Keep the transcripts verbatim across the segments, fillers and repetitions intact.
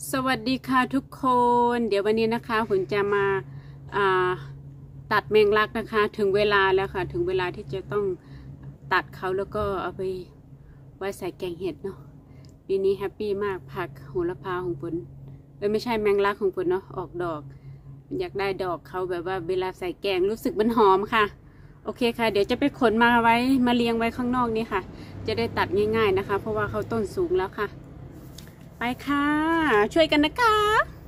สวัสดีค่ะทุกคนเดี๋ยววันนี้นะคะผมจะมาตัดแมงลักนะคะถึงเวลาแล้วค่ะถึงเวลาที่จะต้องตัดเขาแล้วก็เอาไปไว้ใส่แกงเห็ดเนาะปีนี้แฮปปี้มากผักโหระพาของฝนเอ้ยไม่ใช่แมงลักของฝนเนาะออกดอกอยากได้ดอกเขาแบบว่าเวลาใส่แกงรู้สึกมันหอมค่ะโอเคค่ะเดี๋ยวจะไปขนมาไว้มาเลี้ยงไว้ข้างนอกนี่ค่ะจะได้ตัดง่ายๆนะคะเพราะว่าเขาต้นสูงแล้วค่ะไปค่ะช่วยกันนะคะ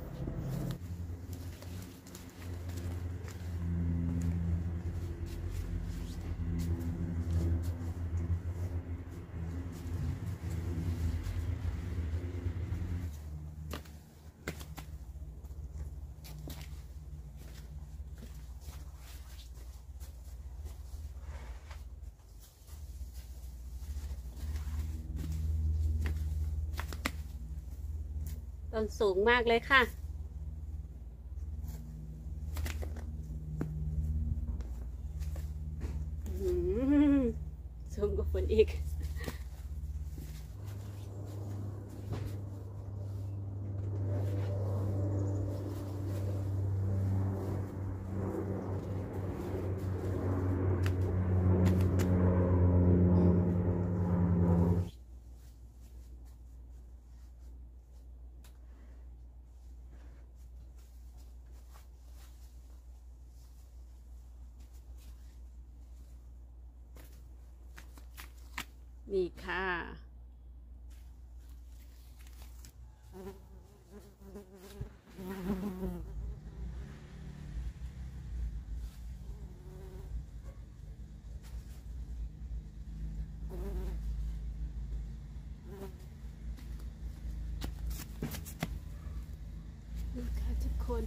ต้นสูงมากเลยค่ะสูงกว่าฝนอีกนี่ค่ะนี่ค่ะทุกคน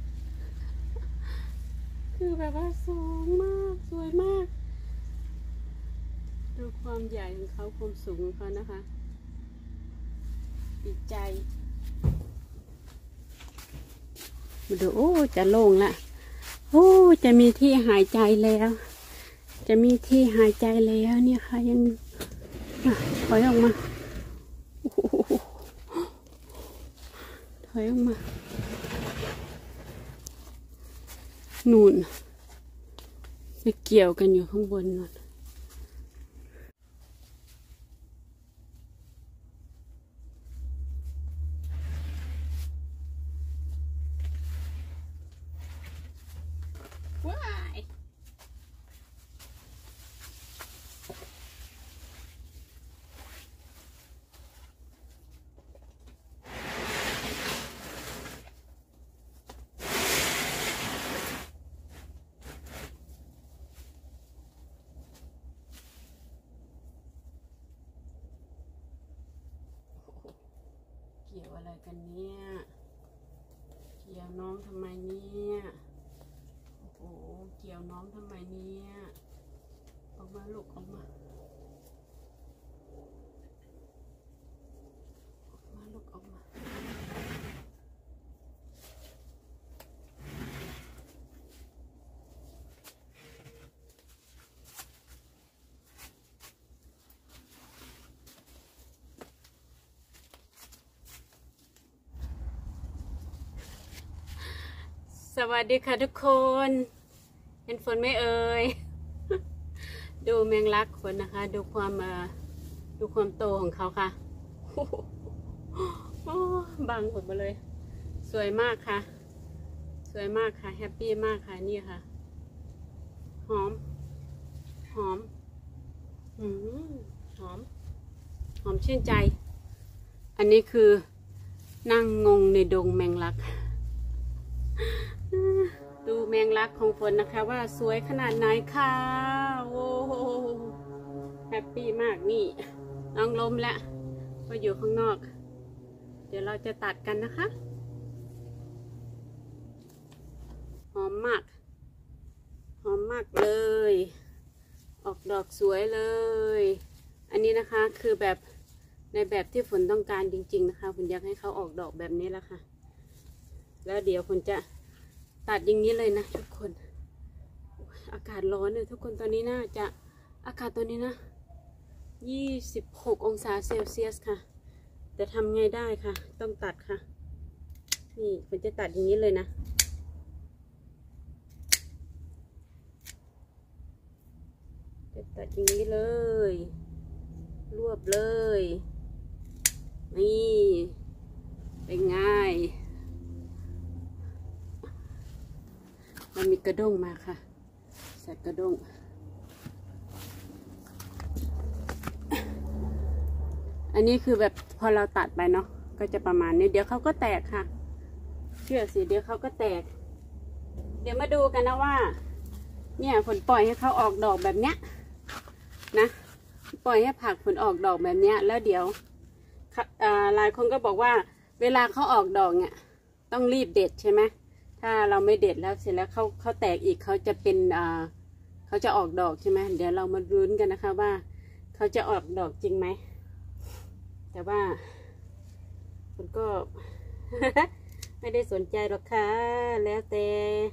คือแบบว่าสูงมากสวยมากดูความใหญ่ของเขาความสูงของเขานะคะดีใจมาดูโอ้จะโล่งละโอ้จะมีที่หายใจแล้วจะมีที่หายใจแล้วเนี่ยค่ะยังถอยออกมาถอยออกมานูนไปเกี่ยวกันอยู่ข้างบนนู่นว้ายเกี่ยวอะไรกันเนี่ยเกี่ยวน้องทำไมเนี่ยโอ้โหเกี่ยวน้องทำไมเนี่ยออกมาลูกออกมาออกมาลูกออกมาสวัสดีค่ะทุกคนเห็นฝนไม่เอ่ยดูแมงลักฝนนะคะดูความดูความโตของเขาค่ะโอ้บังหมดมาเลยสวยมากค่ะสวยมากค่ะแฮปปี้มากค่ะนี่ค่ะหอมหอมอืมหอมหอมชื่นใจอันนี้คือนั่งงงในดงแมงลักดูแมงลักของฝนนะคะว่าสวยขนาดไหนค่ะโอ้โหแฮปปี้มากนี่น้องล้มแล้วก็อยู่ข้างนอกเดี๋ยวเราจะตัดกันนะคะหอมมากหอมมากเลยออกดอกสวยเลยอันนี้นะคะคือแบบในแบบที่ฝนต้องการจริงๆนะคะฝนอยากให้เขาออกดอกแบบนี้แล้วค่ะแล้วเดี๋ยวฝนจะตัดอย่างนี้เลยนะทุกคนอากาศร้อนเลยทุกคนตอนนี้น่าจะอากาศตอนนี้นะยี่สิบหกองศาเซลเซียสค่ะแต่ทำไงได้ค่ะต้องตัดค่ะนี่มันจะตัดอย่างนี้เลยนะจะตัดอย่างนี้เลยรวบเลยนี่เป็นง่ายมันมีกระด้งมาค่ะใส่กระด้งอันนี้คือแบบพอเราตัดไปเนาะก็จะประมาณนี้เดี๋ยวเขาก็แตกค่ะเชื่อสิเดี๋ยวเขาก็แตกเดี๋ยวมาดูกันนะว่าเนี่ยผลปล่อยให้เขาออกดอกแบบเนี้ยนะปล่อยให้ผักผลออกดอกแบบเนี้ยแล้วเดี๋ยวหลายคนก็บอกว่าเวลาเขาออกดอกเนี่ยต้องรีบเด็ดใช่ไหมถ้าเราไม่เด็ดแล้วเสร็จแล้วเขาเขาแตกอีกเขาจะเป็นอ่าเขาจะออกดอกใช่ไหมเดี๋ยวเรามาลุ้นกันนะคะว่าเขาจะออกดอกจริงไหมแต่ว่าคุณก็ ไม่ได้สนใจหรอกค่ะแล้วแต่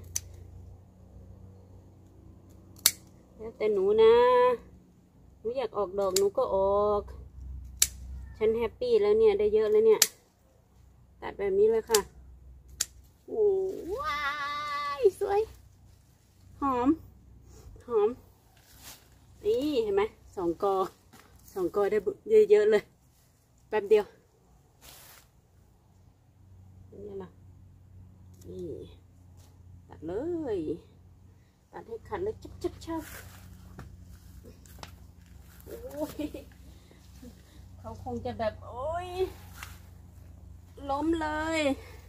แล้วแต่หนูนะหนูอยากออกดอกหนูก็ออกฉันแฮปปี้แล้วเนี่ยได้เยอะแล้วเนี่ยตัดแบบนี้เลยค่ะโอ้ว้ายสวยหอมหอมนี่เห็นไหมสองกอสองกอได้เยอะๆเลยแป๊บเดียวนี่นะนี่ตัดเลยตัดให้ขัดเลยชับชับชับโอ้ยเขาคงจะแบบโอ้ยล้มเลย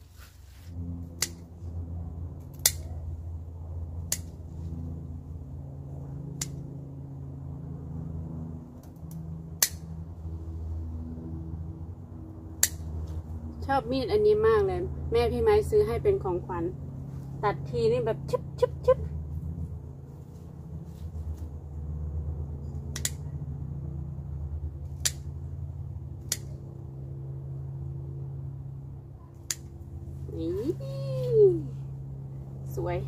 ชอบมีดอันนี้มากเลยแม่พี่ไม้ซื้อให้เป็นของขวัญตัดทีนี่แบบชึบชึบชึบนี่สวย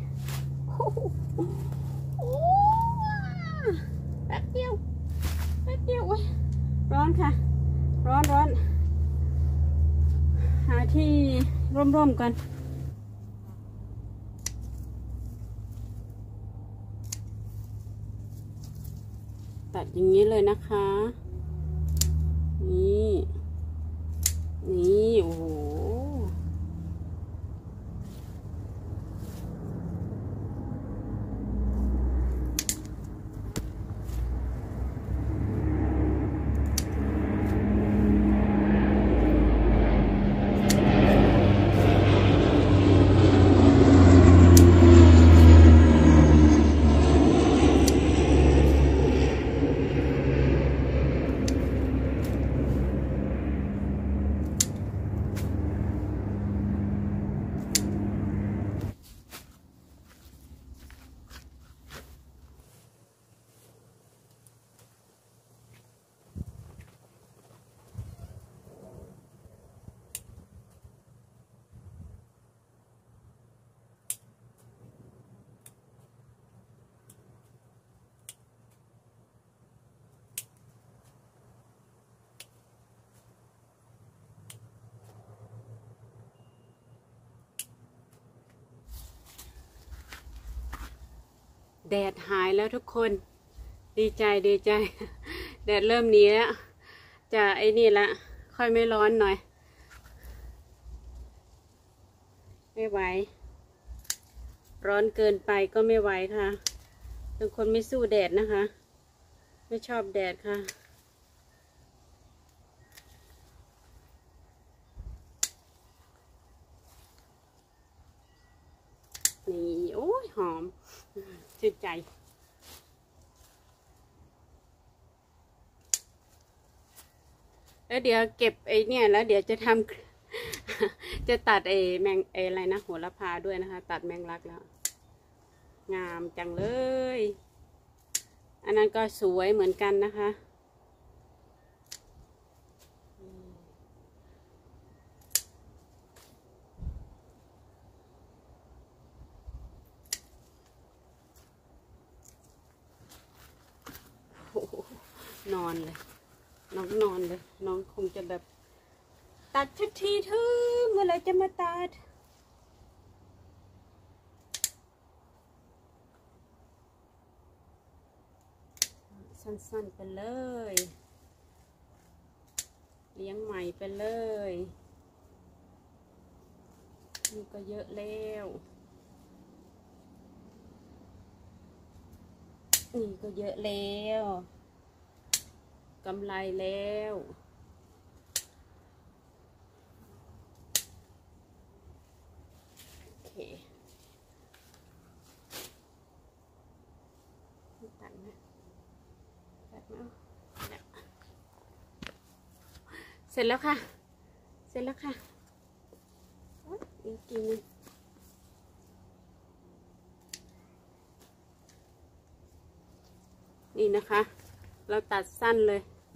โอ้แป๊บเดียวแป๊บเดียวโอ้ยร้อนค่ะร้อนร้อนหาที่ร่มๆกันตัดอย่างนี้เลยนะคะนี่นี่โอ้โหแดดหายแล้วทุกคนดีใจดีใจแดดเริ่มหนีแล้วจะไอ้นี่ละค่อยไม่ร้อนหน่อยไม่ไหวร้อนเกินไปก็ไม่ไหวค่ะเป็นคนไม่สู้แดดนะคะไม่ชอบแดดค่ะนี่โอ้ยหอมชื่นใจแล้วเดี๋ยวเก็บไอ้เนี่ยแล้วเดี๋ยวจะทำจะตัดไอ้แมงไอ้อะไรนะโหระพาด้วยนะคะตัดแมงลักแล้วงามจังเลยอันนั้นก็สวยเหมือนกันนะคะนอนเลยน้องนอนเลยน้องคงจะแบบตัดทักทีเธอเมื่อไรจะมาตัดสั้นๆไปเลยเลี้ยงใหม่ไปเลย นี่ก็เยอะแล้วนี่ก็เยอะแล้วกำไรแล้วโอเคตัดนะตัดมาเสร็จแล้วค่ะเสร็จแล้วค่ะอีกทีนึงนี่นะคะเราตัดสั้นเลย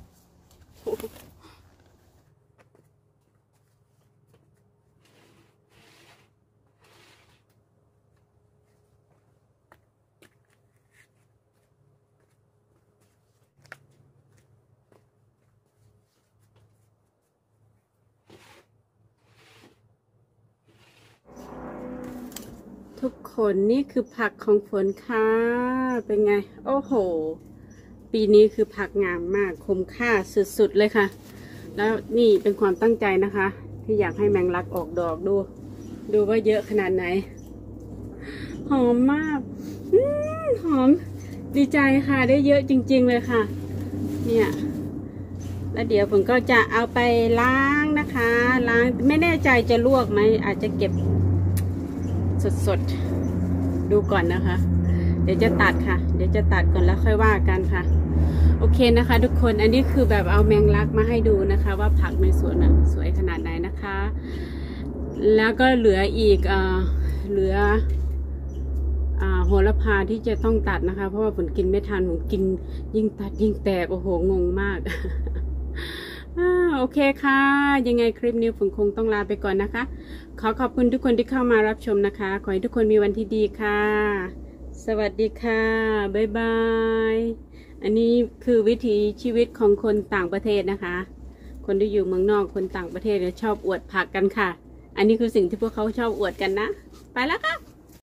ทุกคนนี่คือผักของฝนค่ะเป็นไงโอ้โหปีนี้คือผักงามมากคุ้มค่าสุดๆเลยค่ะแล้วนี่เป็นความตั้งใจนะคะที่อยากให้แมงลักออกดอกดูดูว่าเยอะขนาดไหนหอมมากอืมหอมดีใจค่ะได้เยอะจริงๆเลยค่ะเนี่ยแล้วเดี๋ยวผมก็จะเอาไปล้างนะคะล้างไม่แน่ใจจะลวกไหมอาจจะเก็บสดๆดูก่อนนะคะเดี๋ยวจะตัดค่ะเดี๋ยวจะตัดก่อนแล้วค่อยว่ากันค่ะโอเคนะคะทุกคนอันนี้คือแบบเอาแมงลักมาให้ดูนะคะว่าผักในสวนสวยขนาดไหนนะคะแล้วก็เหลืออีกเอ่อเหลืออ่าโหระพาที่จะต้องตัดนะคะเพราะว่าผมกินไม่ทันผมกินยิ่งตัดยิ่งแตกโอ้โหงงมากโอเคค่ะยังไงคลิปนี้ผมคงต้องลาไปก่อนนะคะขอขอบคุณทุกคนที่เข้ามารับชมนะคะขอให้ทุกคนมีวันที่ดีค่ะสวัสดีค่ะบ๊ายบายอันนี้คือวิถีชีวิตของคนต่างประเทศนะคะคนที่อยู่เมืองนอกคนต่างประเทศเนี่ยชอบอวดผักกันค่ะอันนี้คือสิ่งที่พวกเขาชอบอวดกันนะไปแล้วค่ะ